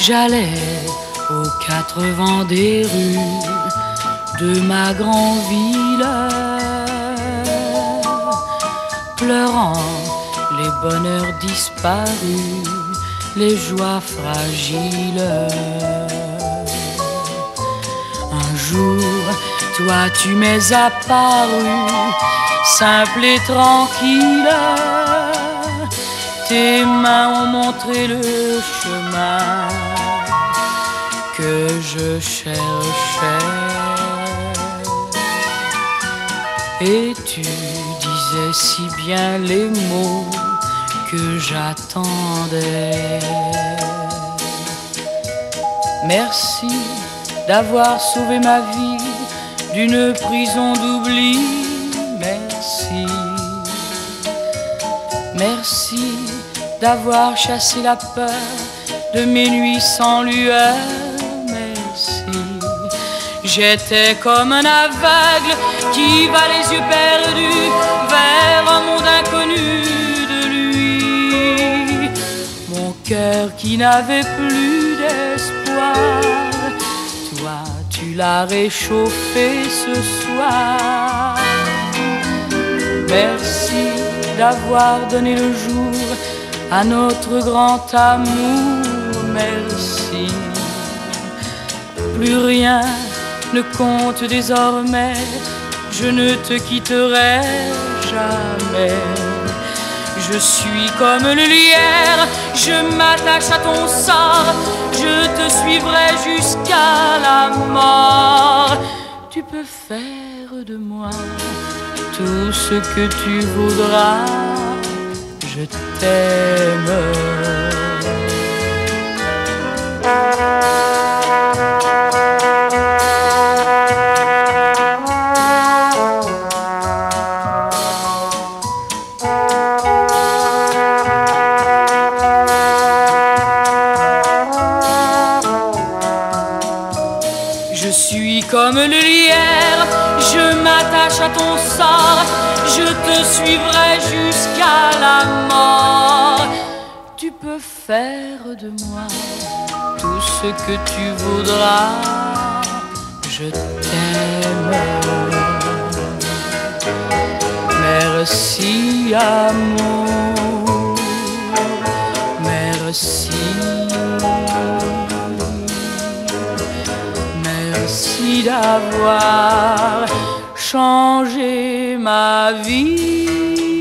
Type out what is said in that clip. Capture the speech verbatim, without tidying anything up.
J'allais aux quatre vents des rues de ma grande ville, pleurant les bonheurs disparus, les joies fragiles. Un jour, toi tu m'es apparu, simple et tranquille. Tes mains ont montré le chemin que je cherchais. Et tu disais si bien les mots que j'attendais. Merci d'avoir sauvé ma vie d'une prison d'oubli. Merci. Merci d'avoir chassé la peur de mes nuits sans lueur. Merci. J'étais comme un aveugle qui va les yeux perdus vers un monde inconnu de lui. Mon cœur qui n'avait plus d'espoir, toi tu l'as réchauffé ce soir. Merci d'avoir donné le jour à notre grand amour. Merci. Plus rien ne compte désormais, je ne te quitterai jamais. Je suis comme le lierre, je m'attache à ton sort, je te suivrai jusqu'à la mort. Tu peux faire de moi tout ce que tu voudras, je t'aime. Je suis comme le lierre, je m'attache à ton sort, je te suivrai jusqu'à la mort. Tu peux faire de moi tout ce que tu voudras, je t'aime. Merci amour, merci. Merci d'avoir changé ma vie.